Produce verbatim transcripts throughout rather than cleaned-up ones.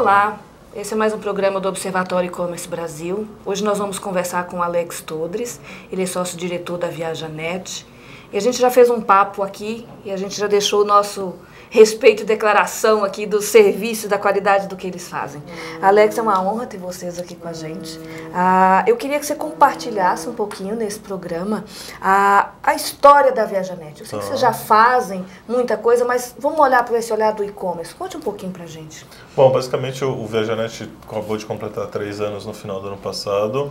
Olá, esse é mais um programa do Observatório E-Commerce Brasil. Hoje nós vamos conversar com o Alex Todres, ele é sócio-diretor da ViajaNet. E a gente já fez um papo aqui e a gente já deixou o nosso respeito e declaração aqui do serviço, da qualidade do que eles fazem. Alex, é uma honra ter vocês aqui com a gente. Ah, eu queria que você compartilhasse um pouquinho nesse programa a, a história da ViajaNet. Eu sei que vocês já fazem muita coisa, mas vamos olhar para esse olhar do e-commerce. Conte um pouquinho para a gente. Bom, basicamente o, o ViajaNet acabou de completar três anos no final do ano passado.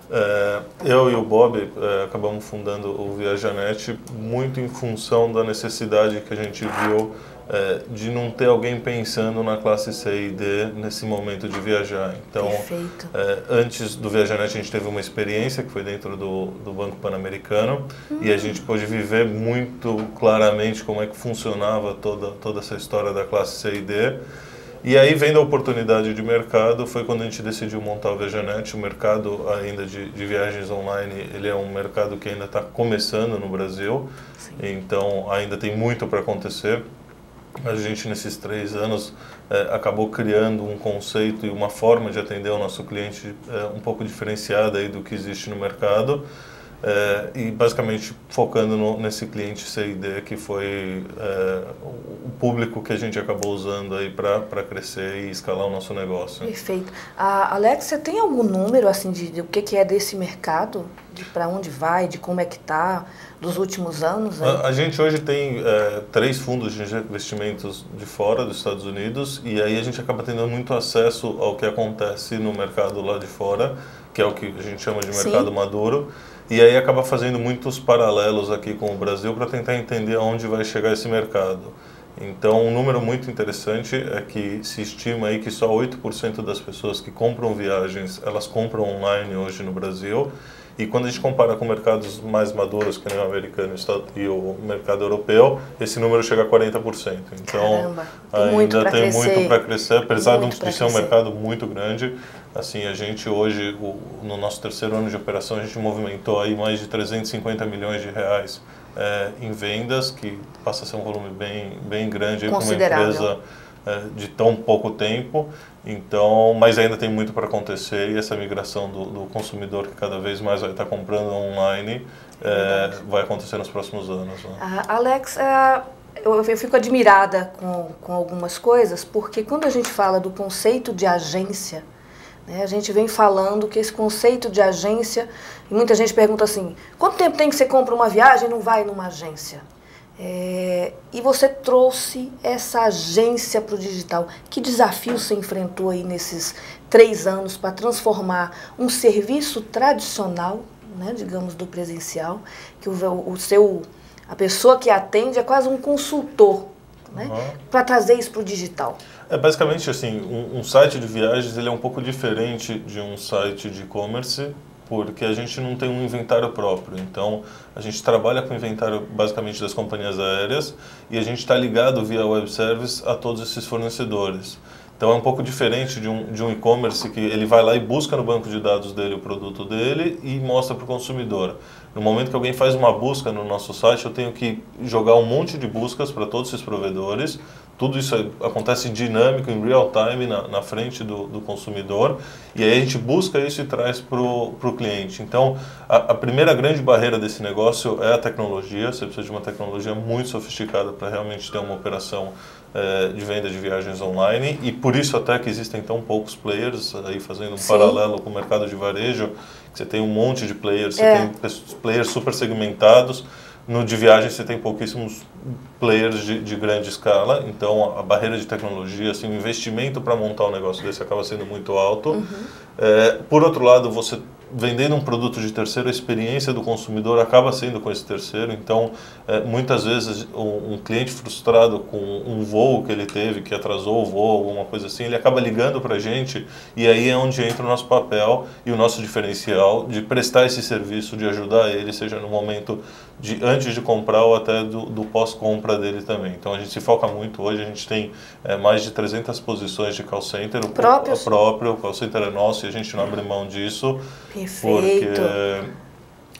É, eu e o Bob é, acabamos fundando o ViajaNet muito em função da necessidade que a gente viu é, de não ter alguém pensando na classe C e D nesse momento de viajar. Então, é, antes do ViajaNet a gente teve uma experiência que foi dentro do, do Banco Pan-Americano hum. e a gente pôde viver muito claramente como é que funcionava toda, toda essa história da classe C e D. E aí, vendo a oportunidade de mercado, foi quando a gente decidiu montar o ViajaNet. O mercado ainda de, de viagens online, ele é um mercado que ainda está começando no Brasil. Sim. Então ainda tem muito para acontecer. A gente, nesses três anos, eh, acabou criando um conceito e uma forma de atender o nosso cliente eh, um pouco diferenciada aí do que existe no mercado. É, e basicamente focando no, nesse cliente C e D, que foi é, o público que a gente acabou usando aí para crescer e escalar o nosso negócio. Perfeito. A Alex, você tem algum número assim de, de o que, que é desse mercado, de para onde vai, de como é que está dos últimos anos? A, a gente hoje tem é, três fundos de investimentos de fora dos Estados Unidos e aí a gente acaba tendo muito acesso ao que acontece no mercado lá de fora, que é o que a gente chama de mercado Sim. maduro. E aí acaba fazendo muitos paralelos aqui com o Brasil para tentar entender aonde vai chegar esse mercado. Então, um número muito interessante é que se estima aí que só oito por cento das pessoas que compram viagens, elas compram online hoje no Brasil. E quando a gente compara com mercados mais maduros, que nem o americano e o mercado europeu, esse número chega a quarenta por cento. Então, Caramba, tem ainda muito tem crescer. muito para crescer, apesar de ser crescer. um mercado muito grande. Assim, a gente hoje, no nosso terceiro ano de operação, a gente movimentou aí mais de trezentos e cinquenta milhões de reais é, em vendas, que passa a ser um volume bem, bem grande para uma empresa é, de tão pouco tempo. Então, mas ainda tem muito para acontecer e essa migração do, do consumidor que cada vez mais vai estar comprando online é, vai acontecer nos próximos anos. Né? Uh, Alex, uh, eu, eu fico admirada com, com algumas coisas, porque quando a gente fala do conceito de agência, né, a gente vem falando que esse conceito de agência, e muita gente pergunta assim, quanto tempo tem que você compra uma viagem e não vai numa agência? É, e você trouxe essa agência para o digital. Que desafio você enfrentou aí nesses três anos para transformar um serviço tradicional, né, digamos, do presencial, que o, o seu, a pessoa que atende é quase um consultor, né, uhum. para trazer isso para o digital? É basicamente assim, um, um site de viagens ele é um pouco diferente de um site de e-commerce, porque a gente não tem um inventário próprio. Então, a gente trabalha com o inventário basicamente das companhias aéreas e a gente está ligado via web service a todos esses fornecedores. Então, é um pouco diferente de um, de um e-commerce que ele vai lá e busca no banco de dados dele o produto dele e mostra para o consumidor. No momento que alguém faz uma busca no nosso site, eu tenho que jogar um monte de buscas para todos esses provedores. Tudo isso acontece dinâmico, em real time, na, na frente do, do consumidor. E aí a gente busca isso e traz para o cliente. Então, a, a primeira grande barreira desse negócio é a tecnologia. Você precisa de uma tecnologia muito sofisticada para realmente ter uma operação é, de venda de viagens online. E por isso até que existem tão poucos players, aí fazendo um Sim. paralelo com o mercado de varejo, que você tem um monte de players, você é. tem players super segmentados. No de viagem você tem pouquíssimos players de, de grande escala, então a barreira de tecnologia, assim, o investimento para montar um negócio desse acaba sendo muito alto. Uhum. É, por outro lado, você vendendo um produto de terceiro, a experiência do consumidor acaba sendo com esse terceiro. Então, é, muitas vezes, um, um cliente frustrado com um voo que ele teve, que atrasou o voo, alguma coisa assim, ele acaba ligando para a gente e aí é onde entra o nosso papel e o nosso diferencial de prestar esse serviço, de ajudar ele, seja no momento de antes de comprar ou até do, do pós-compra dele também. Então, a gente se foca muito hoje, a gente tem é, mais de trezentas posições de call center. Próprios? O próprio, o call center é nosso e a gente não abre mão disso. Perfeito. Porque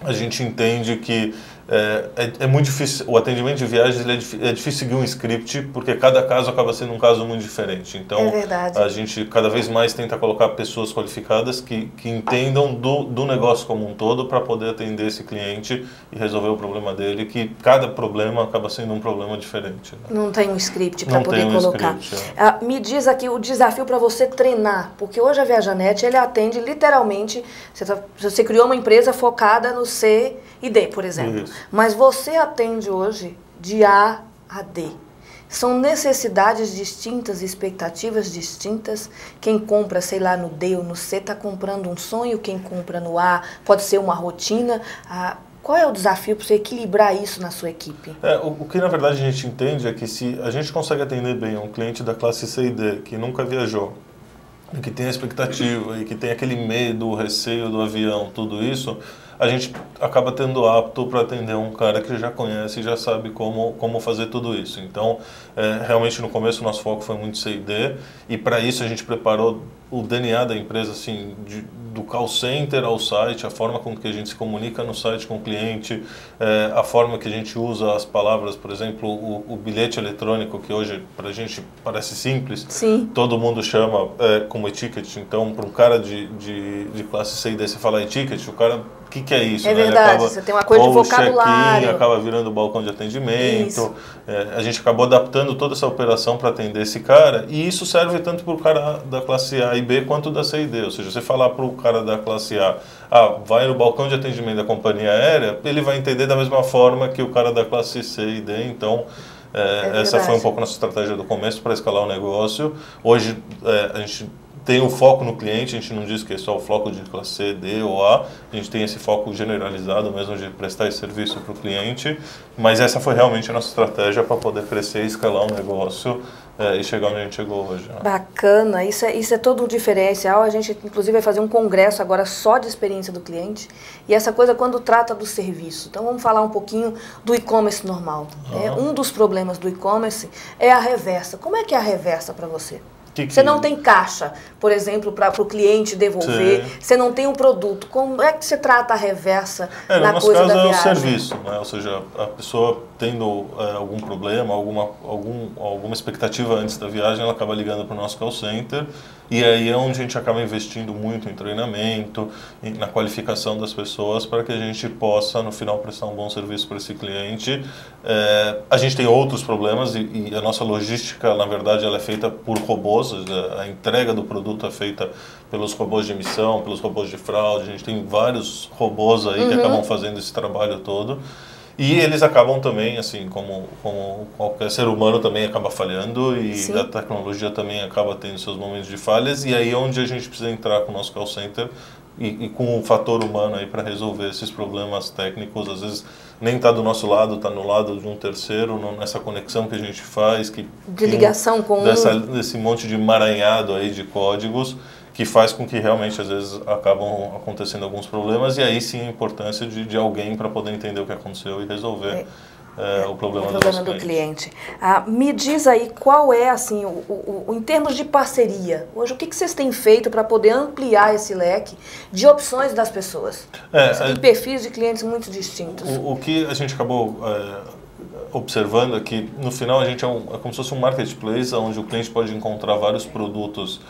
a gente entende que é, é, é muito difícil, o atendimento de viagens ele é, é difícil seguir um script, porque cada caso acaba sendo um caso muito diferente. Então, é verdade. a gente cada vez mais tenta colocar pessoas qualificadas que, que entendam do, do negócio como um todo para poder atender esse cliente e resolver o problema dele, que cada problema acaba sendo um problema diferente. Né? Não tem um script para poder um colocar. Script, é. ah, me diz aqui o desafio para você treinar, porque hoje a Viajanete ele atende literalmente, você, tá, você criou uma empresa focada no C e D, por exemplo. Isso. Mas você atende hoje de A a D. São necessidades distintas, expectativas distintas. Quem compra, sei lá, no D ou no C está comprando um sonho, quem compra no A pode ser uma rotina. Ah, qual é o desafio para você equilibrar isso na sua equipe? É, o, o que na verdade a gente entende é que se a gente consegue atender bem um cliente da classe C e D, que nunca viajou, e que tem a expectativa, e que tem aquele medo, o receio do avião, tudo isso, a gente acaba tendo apto para atender um cara que já conhece e já sabe como, como fazer tudo isso. Então, é, realmente no começo o nosso foco foi muito C e D, e para isso a gente preparou o D N A da empresa, assim, de, do call center ao site, a forma com que a gente se comunica no site com o cliente, é, a forma que a gente usa as palavras, por exemplo, o, o bilhete eletrônico, que hoje para a gente parece simples, Sim. todo mundo chama é, como e-ticket. Então, para um cara de, de, de classe C e D, você fala e-ticket, o cara... O que, que é isso? É né? verdade, acaba, você tem uma coisa de vocabulário. Acaba virando balcão de atendimento. É, a gente acabou adaptando toda essa operação para atender esse cara, e isso serve tanto para o cara da classe A e B quanto da C e D. Ou seja, você falar para o cara da classe A, ah, vai no balcão de atendimento da companhia aérea, ele vai entender da mesma forma que o cara da classe C e D. Então, é, é essa foi um pouco nossa estratégia do começo para escalar o negócio. Hoje, é, a gente tem um foco no cliente, a gente não diz que é só o foco de classe C, D ou A, a gente tem esse foco generalizado mesmo de prestar esse serviço para o cliente, mas essa foi realmente a nossa estratégia para poder crescer e escalar o negócio é, e chegar onde a gente chegou hoje. Né? Bacana, isso é, isso é todo um diferencial. A gente inclusive vai fazer um congresso agora só de experiência do cliente, e essa coisa quando trata do serviço. Então vamos falar um pouquinho do e-commerce normal. Uhum. Né? Um dos problemas do e-commerce é a reversa. Como é que é a reversa para você? Que que... Você não tem caixa, por exemplo, para o cliente devolver. Sim. Você não tem um produto. Como é que você trata a reversa é, na coisa da viagem? No nosso caso é o serviço, né? Ou seja, a pessoa tendo é, algum problema, alguma, algum, alguma expectativa antes da viagem, ela acaba ligando para o nosso call center, e aí é onde a gente acaba investindo muito em treinamento, em, na qualificação das pessoas, para que a gente possa, no final, prestar um bom serviço para esse cliente. É, a gente tem outros problemas, e, e a nossa logística, na verdade, ela é feita por robôs. A entrega do produto é feita pelos robôs de emissão, pelos robôs de fraude. A gente tem vários robôs aí uhum. que acabam fazendo esse trabalho todo. E eles acabam também, assim, como, como qualquer ser humano também acaba falhando, e Sim. a tecnologia também acaba tendo seus momentos de falhas, e aí é onde a gente precisa entrar com o nosso call center e, e com o fator humano aí para resolver esses problemas técnicos. Às vezes nem está do nosso lado, está no lado de um terceiro, nessa conexão que a gente faz, que de ligação um, com dessa, desse monte de emaranhado aí de códigos, que faz com que realmente às vezes acabam acontecendo alguns problemas, e aí sim a importância de, de alguém para poder entender o que aconteceu e resolver é. É, o problema, o problema do, do cliente. Ah, me diz aí qual é, assim, o, o, o, em termos de parceria, hoje o que, que vocês têm feito para poder ampliar esse leque de opções das pessoas? É, Você tem é, perfis de clientes muito distintos. O, o que a gente acabou é, observando é que no final a gente é, um, é como se fosse um marketplace onde o cliente pode encontrar vários produtos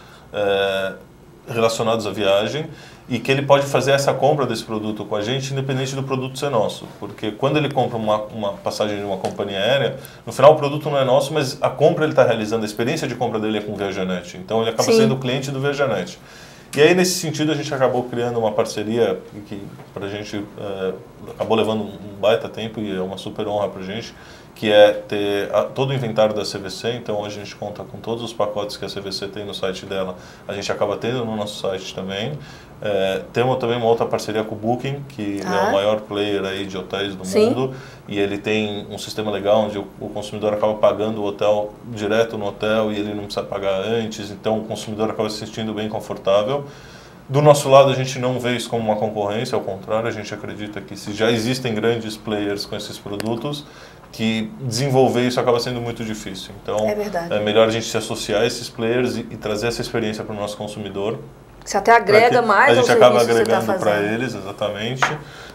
é, relacionados à viagem, e que ele pode fazer essa compra desse produto com a gente independente do produto ser nosso, porque quando ele compra uma, uma passagem de uma companhia aérea, no final o produto não é nosso, mas a compra ele está realizando, a experiência de compra dele é com o Viajanete, então ele acaba Sim. sendo o cliente do Viajanete. E aí nesse sentido a gente acabou criando uma parceria que para a gente é, acabou levando um baita tempo, e é uma super honra para a gente, que é ter a, todo o inventário da C V C. Então hoje a gente conta com todos os pacotes que a C V C tem no site dela, a gente acaba tendo no nosso site também. É, temos também uma outra parceria com o Booking, que ah. é o maior player aí de hotéis do Sim. mundo, e ele tem um sistema legal onde o, o consumidor acaba pagando o hotel direto no hotel e ele não precisa pagar antes, então o consumidor acaba se sentindo bem confortável. Do nosso lado, a gente não vê isso como uma concorrência, ao contrário, a gente acredita que se já existem grandes players com esses produtos, que desenvolver isso acaba sendo muito difícil. Então, é, é melhor a gente se associar a esses players e, e trazer essa experiência para o nosso consumidor. Você até agrega mais a gente acaba agregando tá para eles, exatamente.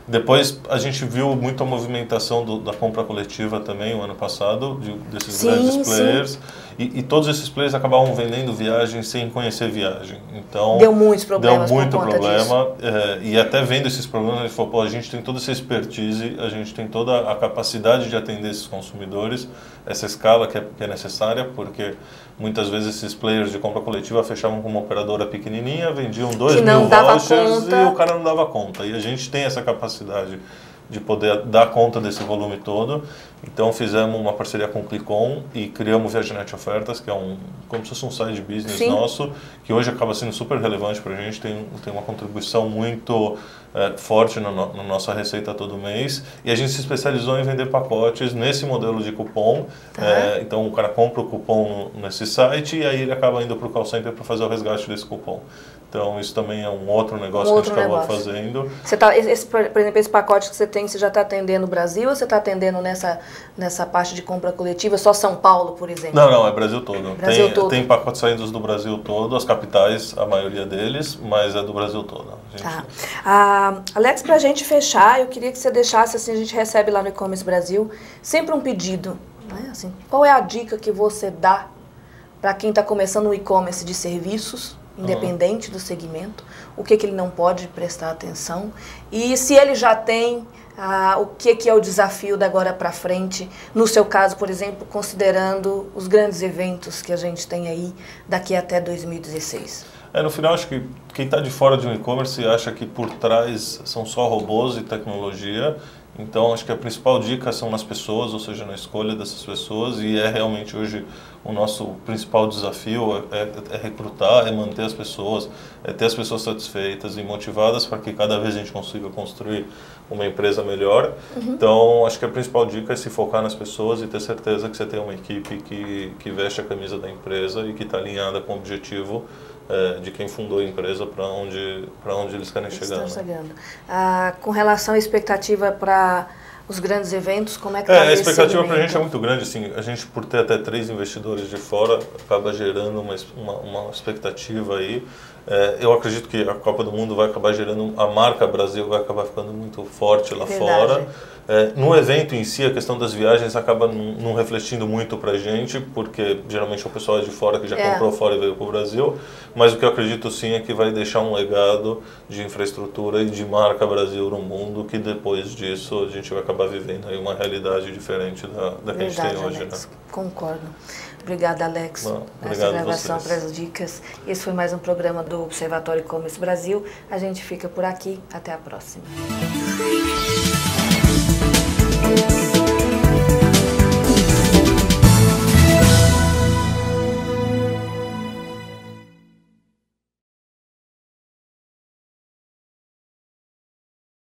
Depois a gente viu muita movimentação do, da compra coletiva também o ano passado, de, desses sim, grandes players. E, e todos esses players acabavam vendendo viagem sem conhecer viagem. Então, deu muitos problemas deu muito por conta problema. É, e até vendo esses problemas, a gente falou, pô, a gente tem toda essa expertise, a gente tem toda a capacidade de atender esses consumidores, essa escala que é, que é necessária, porque muitas vezes esses players de compra coletiva fechavam com uma operadora pequenininha, vendiam dois mil vouchers e o cara não dava conta. E a gente tem essa capacidade de poder dar conta desse volume todo. Então fizemos uma parceria com o Clicon e criamos o Viagenet Ofertas, que é um, como se fosse um side business Sim. nosso, que hoje acaba sendo super relevante para a gente, tem, tem uma contribuição muito é, forte na no, no nossa receita todo mês. E a gente se especializou em vender pacotes nesse modelo de cupom. Tá. É, então o cara compra o cupom no, nesse site e aí ele acaba indo para o call center para fazer o resgate desse cupom. Então isso também é um outro negócio um outro que a gente acabou negócio. fazendo. Você tá, esse, por exemplo, esse pacote que você tem, você já está atendendo no Brasil ou você está atendendo nessa, nessa parte de compra coletiva, só São Paulo, por exemplo? Não, não, é Brasil todo. Brasil tem, todo. Tem pacotes saindo do Brasil todo, as capitais, a maioria deles, mas é do Brasil todo. A gente... Tá. Ah, Alex, para a gente fechar, eu queria que você deixasse, assim, a gente recebe lá no E-Commerce Brasil, sempre um pedido, né? Assim, qual é a dica que você dá para quem está começando um e-commerce de serviços, independente do segmento, o que, que ele não pode prestar atenção e se ele já tem ah, o que, que é o desafio da agora para frente, no seu caso, por exemplo, considerando os grandes eventos que a gente tem aí daqui até dois mil e dezesseis. É, no final, acho que quem está de fora de um e-commerce acha que por trás são só robôs e tecnologia. Então, acho que a principal dica são nas pessoas, ou seja, na escolha dessas pessoas, e é realmente hoje o nosso principal desafio é, é recrutar, é manter as pessoas, é ter as pessoas satisfeitas e motivadas para que cada vez a gente consiga construir uma empresa melhor. Uhum. Então, acho que a principal dica é se focar nas pessoas e ter certeza que você tem uma equipe que, que veste a camisa da empresa e que está alinhada com o objetivo É, de quem fundou a empresa para onde, para onde eles querem eles chegar. Estão chegando. Ah, com relação à expectativa para os grandes eventos, como é que está é, a expectativa para a gente é muito grande. Assim, a gente, por ter até três investidores de fora, acaba gerando uma, uma, uma expectativa aí. É, eu acredito que a Copa do Mundo vai acabar gerando, a marca Brasil vai acabar ficando muito forte lá Verdade. fora. É, no evento em si, a questão das viagens acaba não refletindo muito para a gente, porque geralmente o pessoal é de fora que já é. comprou fora e veio para o Brasil, mas o que eu acredito sim é que vai deixar um legado de infraestrutura e de marca Brasil no mundo, que depois disso a gente vai acabar vivendo aí uma realidade diferente da, da que Verdade, a gente tem hoje. Alex, né? Concordo. Obrigada, Alex, Não, por essa gravação, para as dicas. Esse foi mais um programa do Observatório E-Commerce Brasil. A gente fica por aqui. Até a próxima.